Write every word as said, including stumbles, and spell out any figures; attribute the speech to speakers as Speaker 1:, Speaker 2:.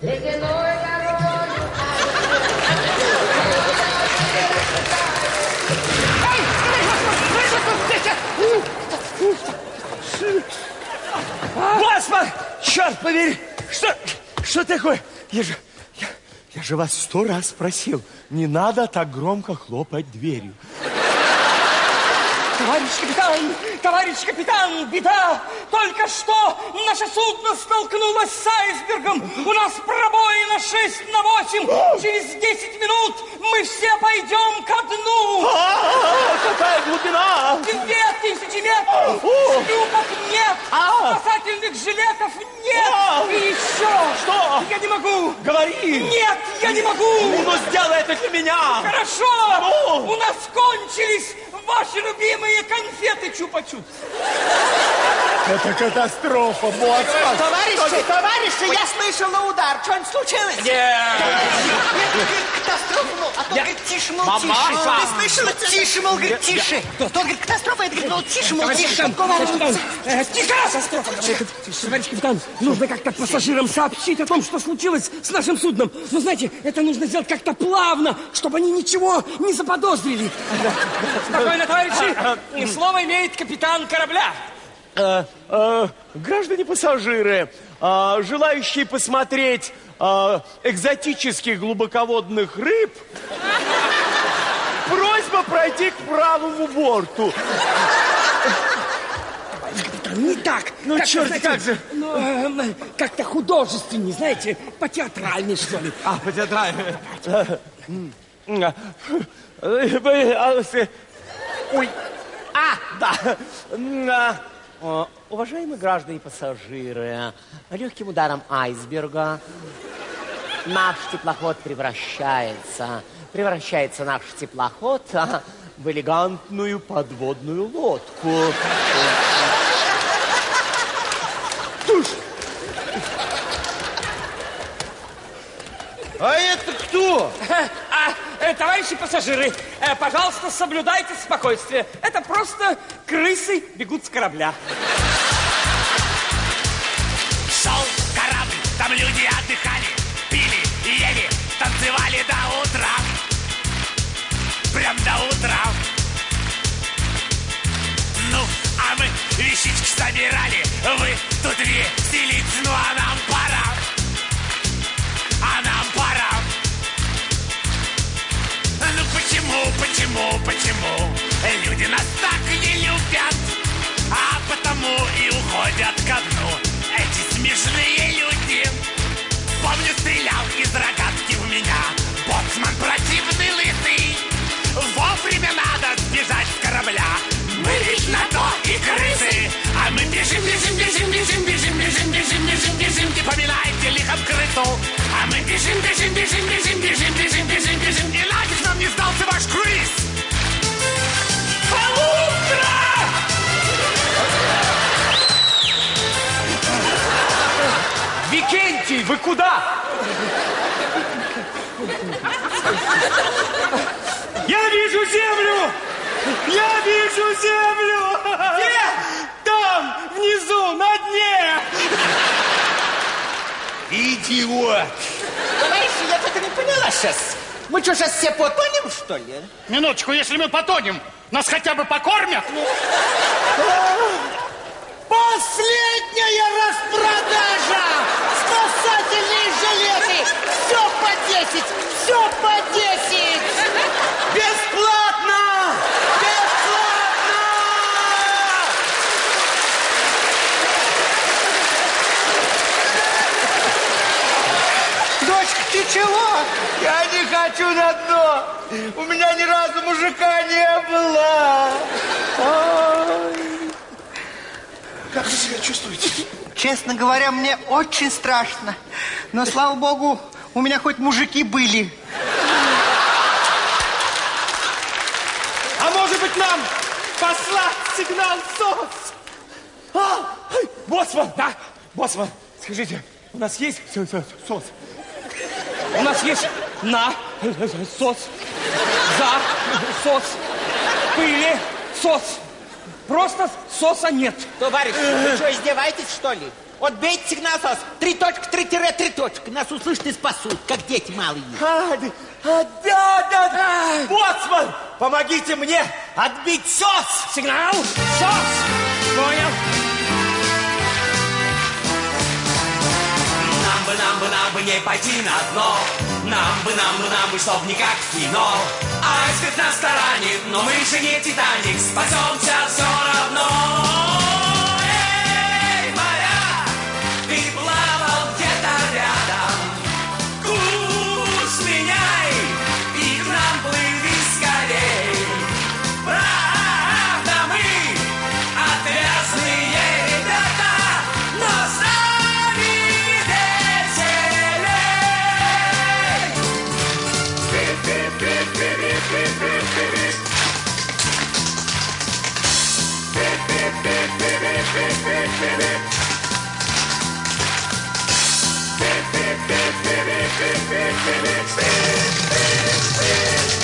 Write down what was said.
Speaker 1: Ледяной дорогой.
Speaker 2: Боцман! Черт побери! Что, что такое? Я же, я, я же вас сто раз просил, не надо так громко хлопать дверью.
Speaker 3: Товарищ капитан, товарищ капитан, беда! Только что наше судно столкнулось с айсбергом. У нас пробоина шесть на восемь. Через десять минут мы все пойдем ко дну.
Speaker 2: А-а-а, какая глубина!
Speaker 3: Две тысячи метров. Шлюпок нет. Спасательных жилетов нет. И еще.
Speaker 2: Что?
Speaker 3: Я не могу.
Speaker 2: Говори.
Speaker 3: Нет, я не могу.
Speaker 2: Ну, сделай это для меня.
Speaker 3: Хорошо.
Speaker 2: Ну?
Speaker 3: У нас кончились ваши любимые конфеты Чупа-Чупс.
Speaker 2: Это катастрофа, боцман.
Speaker 4: Товарищи, товарищи, я слышал на удар. Что-нибудь случилось?
Speaker 2: Нет.
Speaker 4: Катастрофа, мол, а то, говорит, тише, мол, тише.
Speaker 2: Мамаша.
Speaker 4: Ты слышала? Тише, мол, говорит, тише. То, говорит, катастрофа, это, говорит, мол, тише, мол, тише.
Speaker 3: Капитан, э, тихо! Товарищ капитан, нужно как-то пассажирам сообщить о том, что случилось с нашим судном. Но знаете, это нужно сделать как-то плавно, чтобы они ничего не заподозрили. Спокойно, товарищи. И слово имеет капитан корабля.
Speaker 2: Э, э, граждане пассажиры, э, желающие посмотреть э, экзотических глубоководных рыб, просьба пройти к правому борту.
Speaker 3: Не так.
Speaker 2: Ну,
Speaker 3: как
Speaker 2: черт,
Speaker 3: знаете,
Speaker 2: как же.
Speaker 3: Ну, э, как-то художественней, знаете, по-театральней, что ли.
Speaker 2: А, по-театральному. Ой. А, да. Уважаемые граждане и пассажиры, легким ударом айсберга наш теплоход превращается, превращается наш теплоход в элегантную подводную лодку.
Speaker 5: А это кто?
Speaker 3: А, э, товарищи пассажиры, э, пожалуйста, соблюдайте спокойствие. Это просто крысы бегут с корабля.
Speaker 6: Шел корабль, там люди отдыхали, пили и ели, танцевали до утра. Прям до утра. Ну, а мы вещички собирали, вы тут веселитесь, ну а нам пора. А нам пора. Ну почему, почему, почему люди нас так не любят, а потому и уходят ко дну эти смешные люди. Помню, стрелял из рогатки в меня боцман противный лысый. Вовремя надо сбежать с корабля, мы ведь на то и крысы. А мы бежим, бежим, бежим, бежим, бежим, бежим, бежим, бежим, бежим, не поминайте лихом крысу. А мы бежим, бежим, бежим, бежим, бежим, бежим, бежим, бежим, и нафиг нам не сдался ваш круиз. Полутра!
Speaker 2: Викентий, вы куда? Я вижу землю! Я вижу землю! Где? Там, внизу, на дне!
Speaker 5: Идиот!
Speaker 4: Товарищи, я что-то не поняла сейчас. Мы что, сейчас все потонем, что ли?
Speaker 7: Минуточку, если мы потонем, нас хотя бы покормят?
Speaker 4: Последняя распродажа! Спасательные жилеты! Все по десять! Все по десять!
Speaker 2: Бесплатно! Бесплатно!
Speaker 4: Дочка, ты чего?
Speaker 2: Я не хочу на дно! У меня ни разу мужика не было! Ой.
Speaker 5: Как вы себя чувствуете?
Speaker 4: Честно говоря, мне очень страшно. Но, слава богу, у меня хоть мужики были.
Speaker 2: А может быть, нам послать сигнал СОС? А, ай, боцман, да, боцман, скажите, у нас есть СОС?
Speaker 3: У нас есть на СОС, за СОС, пыли СОС. Просто СОСа нет.
Speaker 4: Товарищи, вы что, издеваетесь, что ли?
Speaker 8: Вот бейте сигнал-сос. Три точка, три тире, три точка. Нас услышат и спасут, как дети малые.
Speaker 2: А, да, а, да, да, да. Боцман, помогите мне отбить сос.
Speaker 3: Сигнал! Сос! Понял?
Speaker 6: Нам бы, нам бы, нам бы не пойти на дно. Нам бы, нам бы, нам бы, чтоб не как в кино. Айсберг нас таранит, но мы же не Титаник. Спасемся все равно. Эй, моряк, ты плавал где-то рядом. Курс меняй и к нам плыви скорей. Правда, мы отвязные ребята, но с нами веселей. Beep, beep, beep, beep, beep, beep, beep, beep, beep, beep, beep, beep.